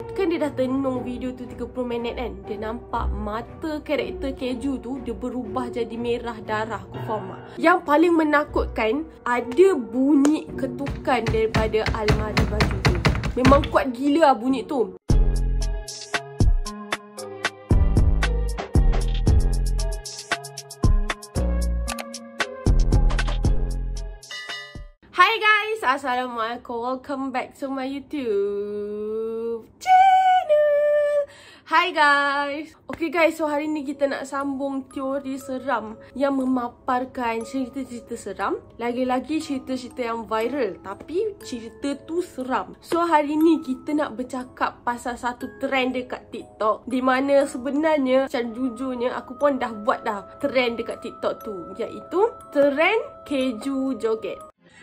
Kan dia dah tenung video tu 30 minit kan. Dia nampak mata karakter keju tu dia berubah jadi merah darah kufama. Yang paling menakutkan, ada bunyi ketukan daripada almari baju tu. Memang kuat gila lah bunyi tu. Hi guys, Assalamualaikum. Welcome back to my YouTube channel. Hi guys. Okay guys, so hari ni kita nak sambung teori seram yang memaparkan cerita-cerita seram. Lagi-lagi cerita-cerita yang viral, tapi cerita tu seram. So hari ni kita nak bercakap pasal satu trend dekat TikTok, di mana sebenarnya macam jujurnya aku pun dah buat dah trend dekat TikTok tu, iaitu trend keju joget.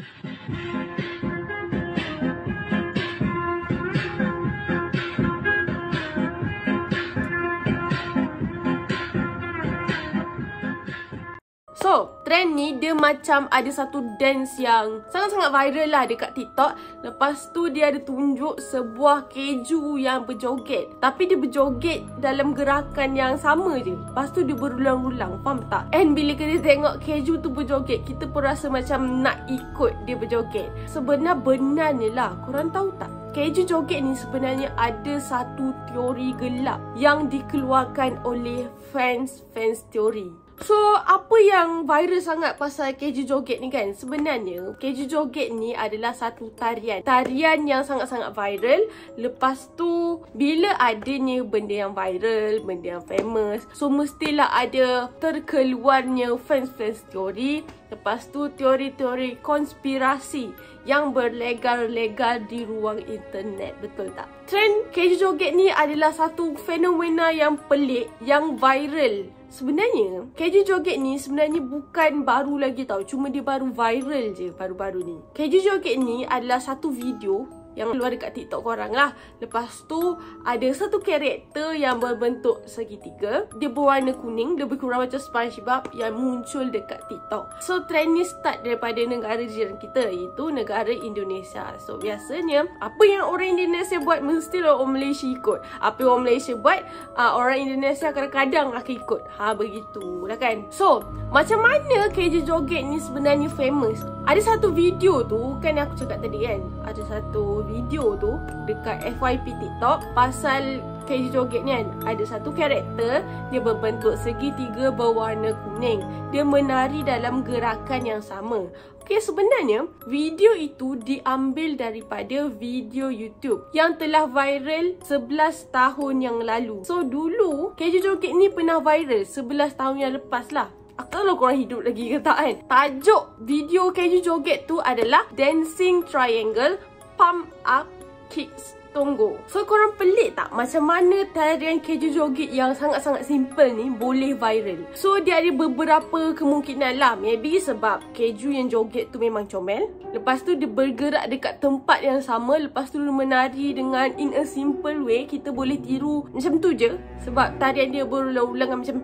So, trend ni dia macam ada satu dance yang sangat-sangat viral lah dekat TikTok. Lepas tu dia ada tunjuk sebuah keju yang berjoget. Tapi dia berjoget dalam gerakan yang sama je. Lepas tu dia berulang-ulang, faham tak? And bila kita tengok keju tu berjoget, kita pun rasa macam nak ikut dia berjoget. Sebenar-benarnya lah, korang tahu tak? Keju joget ni sebenarnya ada satu teori gelap yang dikeluarkan oleh fans teori. So, apa yang viral sangat pasal keju joget ni kan? Sebenarnya, keju joget ni adalah satu tarian. Tarian yang sangat-sangat viral. Lepas tu, bila adanya benda yang viral, benda yang famous, so mestilah ada terkeluarnya fans teori. Lepas tu, teori-teori konspirasi yang berlegar-legar di ruang internet. Betul tak? Trend keju joget ni adalah satu fenomena yang pelik, yang viral. Sebenarnya, keju joget ni sebenarnya bukan baru lagi tau. Cuma dia baru viral je baru-baru ni. Keju joget ni adalah satu video yang keluar dekat TikTok korang lah. Lepas tu, ada satu karakter yang berbentuk segitiga. Dia berwarna kuning, lebih kurang macam SpongeBob yang muncul dekat TikTok. So, trend ni start daripada negara jiran kita, iaitu negara Indonesia. So, biasanya, apa yang orang Indonesia buat, mestilah orang Malaysia ikut. Apa yang orang Malaysia buat, orang Indonesia kadang-kadang akan ikut. Begitulah kan. So, macam mana keju joget ni sebenarnya famous? Ada satu video tu, kan aku cakap tadi kan, ada satu video tu dekat FYP TikTok pasal keju joget ni kan. Ada satu karakter, dia berbentuk segitiga berwarna kuning. Dia menari dalam gerakan yang sama. Okay, sebenarnya video itu diambil daripada video YouTube yang telah viral 11 tahun yang lalu. So dulu keju joget ni pernah viral 11 tahun yang lepas lah. Aku tak tahu korang hidup lagi ke tak kan. Tajuk video keju joget tu adalah Dancing Triangle Pump Up Kicks Tongo. So korang pelik tak macam mana tarian keju joget yang sangat-sangat simple ni boleh viral? So dia ada beberapa kemungkinan lah. Maybe sebab keju yang joget tu memang comel. Lepas tu dia bergerak dekat tempat yang sama. Lepas tu dia menari dengan in a simple way. Kita boleh tiru macam tu je. Sebab tarian dia berulang-ulang macam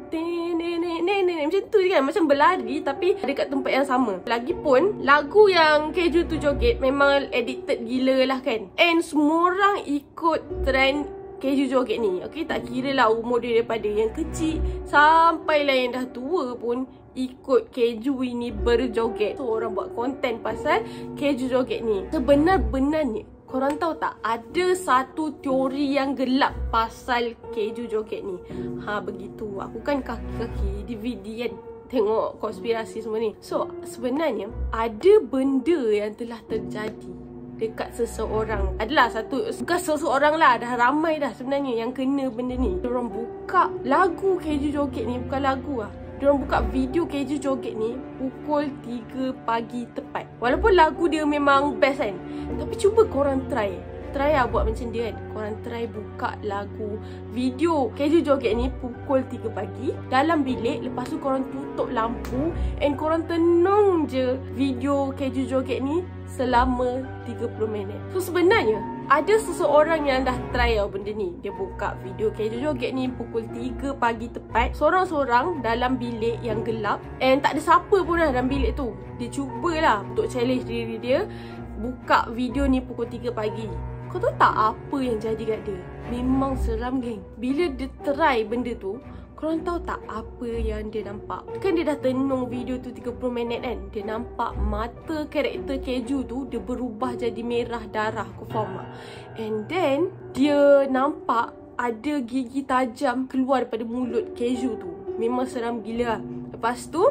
macam tu je kan. Macam berlari tapi dekat tempat yang sama. Lagipun lagu yang keju tu joget memang addicted gila lah kan. And semua orang ikut trend keju joget ni. Okay, tak kira lah umur dia, daripada yang kecil sampailah yang dah tua pun ikut keju ini berjoget. So orang buat konten pasal keju joget ni. Sebenar-benarnya, korang tahu tak, ada satu teori yang gelap pasal keju joget ni. Begitu. Aku kan kaki-kaki DVD kan, tengok konspirasi semua ni. So sebenarnya ada benda yang telah terjadi dekat seseorang. Adalah satu, bukan seseorang lah, dah ramai dah sebenarnya yang kena benda ni. Diorang buka lagu keju joget ni, bukan lagu lah, diorang buka video keju joget ni pukul 3 pagi tepat. Walaupun lagu dia memang best kan, tapi cuba korang try lah buat macam dia kan. Korang try buka lagu video keju joget ni pukul 3 pagi dalam bilik. Lepas tu korang tutup lampu and korang tenung je video keju joget ni selama 30 minit. So sebenarnya ada seseorang yang dah try benda ni. Dia buka video keju joget ni pukul 3 pagi tepat, sorang-sorang dalam bilik yang gelap. And tak ada siapa pun lah dalam bilik tu. Dia cubalah untuk challenge diri dia buka video ni pukul 3 pagi. Kau tahu tak apa yang jadi kat dia? Memang seram geng. Bila dia try benda tu, korang tahu tak apa yang dia nampak? Kan dia dah tenung video tu 30 minit kan. Dia nampak mata karakter keju tu dia berubah jadi merah darah. Kau faham tak? And then dia nampak ada gigi tajam keluar daripada mulut keju tu. Memang seram gila lah. Lepas tu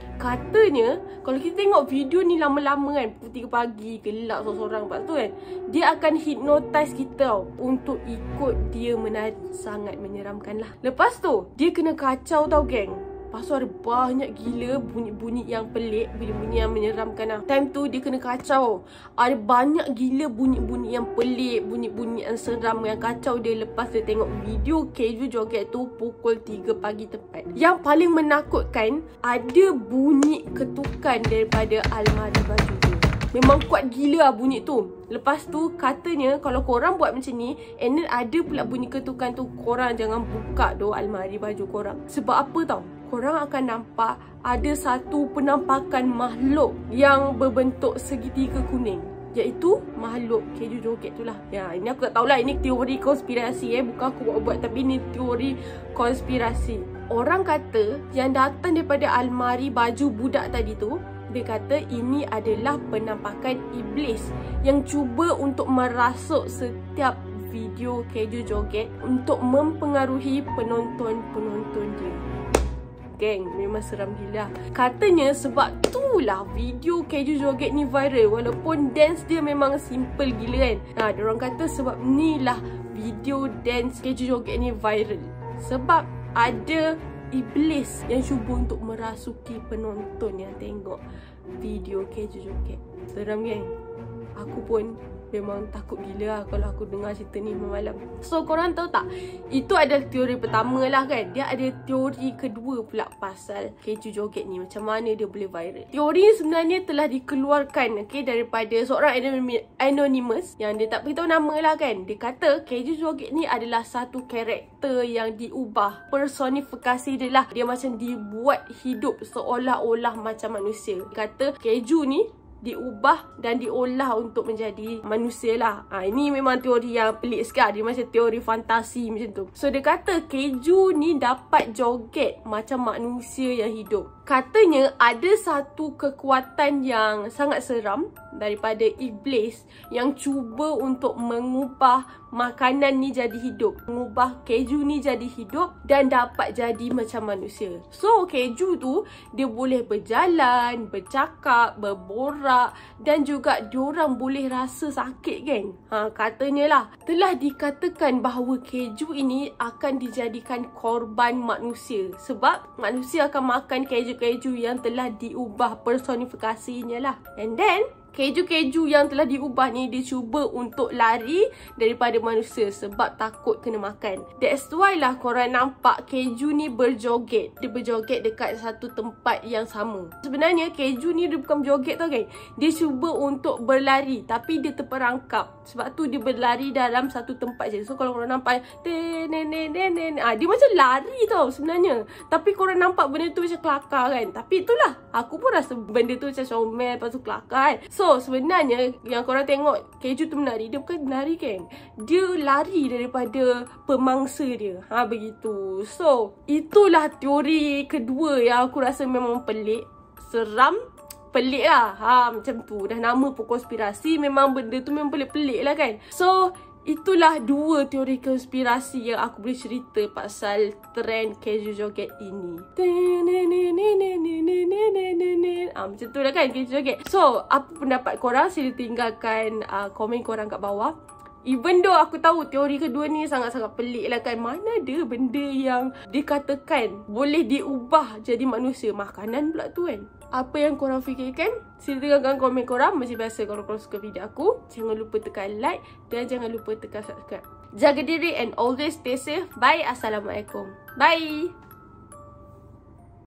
katanya kalau kita tengok video ni lama-lama kan, pukul 3 pagi gelap seorang-seorang, lepas tu kan dia akan hypnotize kita tau untuk ikut dia menari. Sangat menyeramkan lah. Lepas tu dia kena kacau tau geng. Lepas tu ada banyak gila bunyi-bunyi yang pelik, bunyi-bunyi yang menyeramkan lah. Time tu dia kena kacau. Ada banyak gila bunyi-bunyi yang pelik, bunyi-bunyi yang seram yang kacau dia lepas dia tengok video keju joget tu pukul 3 pagi tepat. Yang paling menakutkan, ada bunyi ketukan daripada almari baju tu. Memang kuat gila lah bunyi tu. Lepas tu katanya kalau korang buat macam ni, and then ada pula bunyi ketukan tu, korang jangan buka doh almari baju korang. Sebab apa tau? Korang akan nampak ada satu penampakan makhluk yang berbentuk segitiga kuning, iaitu makhluk keju joget tu lah. Ya, ini aku tak tahulah, ini teori konspirasi bukan aku buat-buat, tapi ini teori konspirasi. Orang kata yang datang daripada almari baju budak tadi tu, dia kata ini adalah penampakan iblis yang cuba untuk merasuk setiap video keju joget untuk mempengaruhi penonton-penonton dia. Geng, memang seram gila. Katanya sebab itulah video keju joget ni viral, walaupun dance dia memang simple gila kan. Diorang kata sebab ni lah video dance keju joget ni viral, sebab ada iblis yang cuba untuk merasuki penonton yang tengok video keju joget. Seram geng. Aku pun memang takut gila lah kalau aku dengar cerita ni malam. So korang tahu tak, itu adalah teori pertama lah kan. Dia ada teori kedua pula pasal keju joget ni, macam mana dia boleh viral. Teori ni sebenarnya telah dikeluarkan daripada seorang anonymous yang dia tak beritahu nama lah kan. Dia kata keju joget ni adalah satu karakter yang diubah, personifikasi dia lah. Dia macam dibuat hidup seolah-olah macam manusia. Dia kata keju ni diubah dan diolah untuk menjadi manusia lah. Ini memang teori yang pelik sekali. Dia macam teori fantasi macam tu. So dia kata keju ni dapat joget macam manusia yang hidup. Katanya ada satu kekuatan yang sangat seram daripada iblis yang cuba untuk mengubah makanan ni jadi hidup, mengubah keju ni jadi hidup dan dapat jadi macam manusia. So keju tu dia boleh berjalan, bercakap, berborak dan juga diorang boleh rasa sakit geng. Katanya lah, telah dikatakan bahawa keju ini akan dijadikan korban manusia sebab manusia akan makan keju-keju yang telah diubah personifikasinya lah. And then keju-keju yang telah diubah ni dia cuba untuk lari daripada manusia sebab takut kena makan. That's why lah korang nampak keju ni berjoget. Dia berjoget dekat satu tempat yang sama. Sebenarnya keju ni dia bukan berjoget tau geng. Dia cuba untuk berlari tapi dia terperangkap. Sebab tu dia berlari dalam satu tempat je. So kalau korang nampak dia macam lari tau sebenarnya. Tapi korang nampak benda tu macam kelakar kan. Tapi itulah, aku pun rasa benda tu macam comel, lepas tu kelakar kan. So sebenarnya yang korang tengok keju tu menari, dia bukan menari geng. Dia lari daripada pemangsa dia. Begitu. So itulah teori kedua yang aku rasa memang pelik. Seram, pelik lah. Macam tu. Dah nama pun konspirasi, memang benda tu memang pelik-pelik lah kan. So itulah dua teori konspirasi yang aku boleh cerita pasal trend keju joget ini. Macam tu lah kan keju joget. So apa pendapat korang? Sila tinggalkan komen korang kat bawah. Even though aku tahu teori kedua ni sangat-sangat pelik lah kan. Mana ada benda yang dikatakan boleh diubah jadi manusia. Makanan pula tu kan. Apa yang korang fikirkan? Sila tinggalkan komen korang. Macam biasa, kalau korang suka video aku, jangan lupa tekan like dan jangan lupa tekan subscribe. Jaga diri and always stay safe. Bye. Assalamualaikum. Bye.